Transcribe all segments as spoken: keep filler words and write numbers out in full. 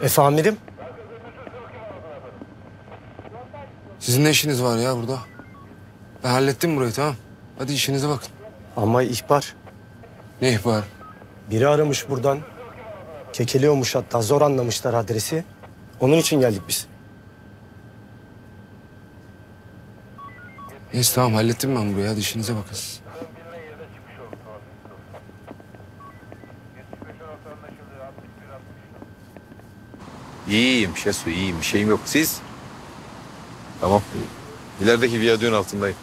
Efendim? Sizin ne işiniz var ya burada? Ben hallettim burayı, tamam. Hadi işinize bakın. Ama ihbar. Ne ihbar? Biri aramış buradan. Kekeliyormuş hatta. Zor anlamışlar adresi. Onun için geldik biz. Neyse tamam, hallettim ben burayı. Hadi işinize bakın. İyiyim Şesu, iyiyim. Bir şeyim yok. Siz? Tamam. İlerideki viyadüğün altındayım.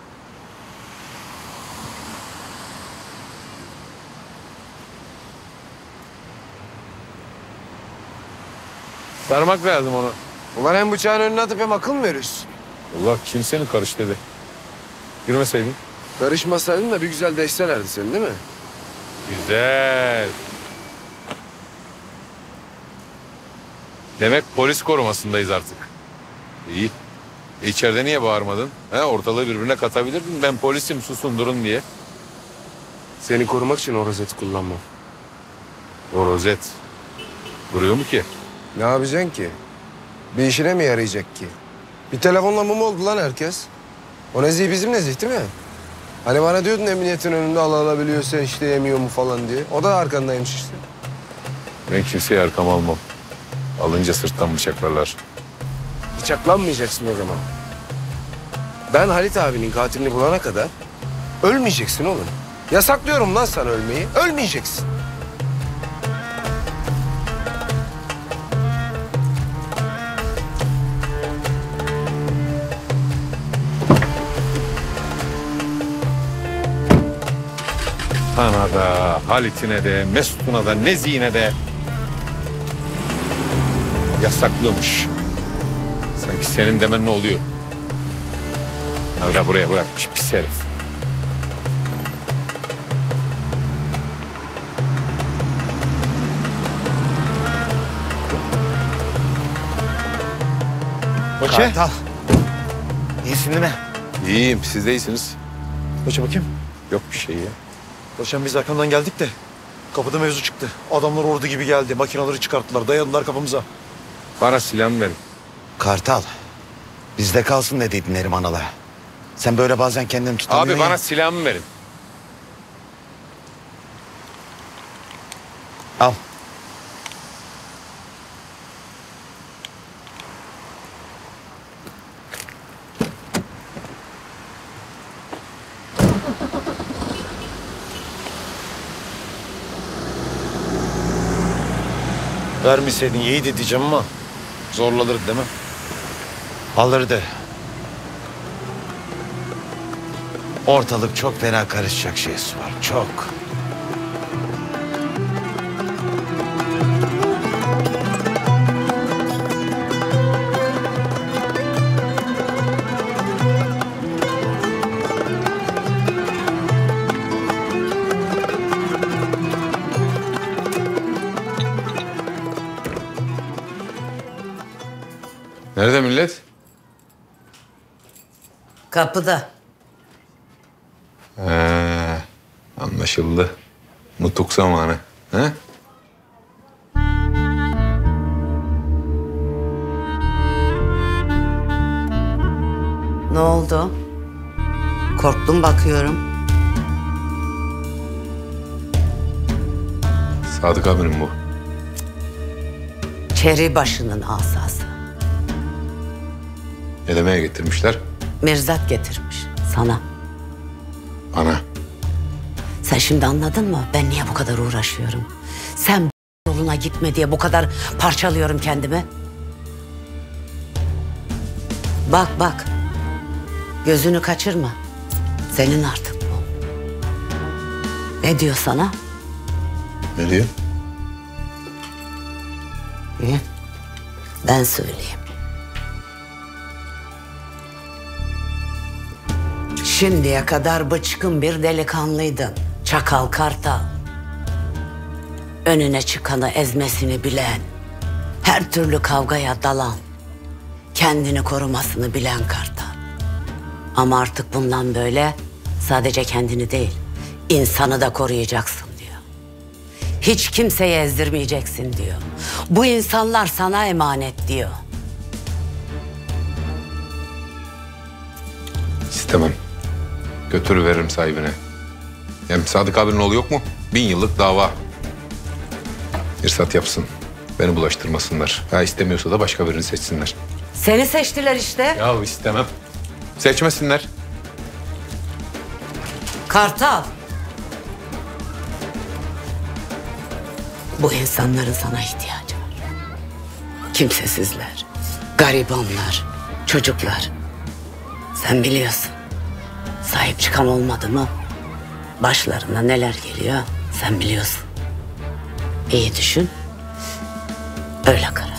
Sarmak lazım onu. Ulan hem bıçağın önüne atıp hem akıl mı veriyorsun? Allah kim seni karış dedi. Yürümeseydin. Karışmasaydın da bir güzel deşselerdi seni, değil mi? Güzel. Demek polis korumasındayız artık. İyi. E içeride niye bağırmadın? He, ortalığı birbirine katabilirdin. Ben polisim, susun durun diye. Seni korumak için o rozeti kullanmam. O rozet duruyor mu ki? Ne yapacaksın ki? Bir işine mi yarayacak ki? Bir telefonla mum oldu lan herkes. O Nezih bizim Nezih değil mi? Hani bana diyordun emniyetin önünde al alabiliyorsa işte yemiyor mu falan diye. O da arkandaymış işte. Ben kimseyi arkama almam. Alınca sırttan bıçaklarlar. Bıçaklanmayacaksın o zaman. Ben Halit abinin katilini bulana kadar ölmeyeceksin oğlum. Yasaklıyorum lan sana ölmeyi. Ölmeyeceksin. Sana da, Halit'ine de, Mesut'una da, Nezih'ine de yasaklıyormuş. Sanki senin demen ne oluyor? Hala buraya bırakmış pis herif. Koçe. Kartal. İyisin değil mi? İyiyim, siz de iyisiniz. Koçe bakayım. Yok bir şey ya. Koçem biz arkamdan geldik de kapıda mevzu çıktı. Adamlar ordu gibi geldi. Makinaları çıkarttılar. Dayadılar kapımıza. Bana silahımı verin. Kartal, bizde kalsın dediydin Neriman Ala. Sen böyle bazen kendini tutamıyorsun. Abi bana silahımı verin. Al. Vermeseydin iyiydi diyeceğim ama zorlanır değil mi? Alırdı. Ortalık çok fena karışacak şeysi var. Çok. Nerede millet? Kapıda. Ee, anlaşıldı. Nutuk zamanı. He? Ne oldu? Korktum bakıyorum. Sadık abinin bu. Çeri başının asası. Ne demeye getirmişler? Mirzat getirmiş sana. Ana. Sen şimdi anladın mı? Ben niye bu kadar uğraşıyorum? Sen yoluna gitme diye bu kadar parçalıyorum kendimi. Bak bak. Gözünü kaçırma. Senin artık bu. Ne diyor sana? Ne diyor? İyi. Ben söyleyeyim. Şimdiye kadar bıçkın bir delikanlıydın. Çakal Kartal. Önüne çıkanı ezmesini bilen, her türlü kavgaya dalan, kendini korumasını bilen Kartal. Ama artık bundan böyle sadece kendini değil, insanı da koruyacaksın diyor. Hiç kimseye ezdirmeyeceksin diyor. Bu insanlar sana emanet diyor. İstemem. Götürüveririm sahibine. Hem Sadık abinin oğlu yok mu? Bin yıllık dava. İrsat yapsın. Beni bulaştırmasınlar. Ha istemiyorsa da başka birini seçsinler. Seni seçtiler işte. Ya istemem. Seçmesinler. Kartal. Bu insanların sana ihtiyacı var. Kimsesizler, garibanlar, çocuklar. Sen biliyorsun. Sahip çıkan olmadı mı başlarına neler geliyor sen biliyorsun. İyi düşün. Öyle karar.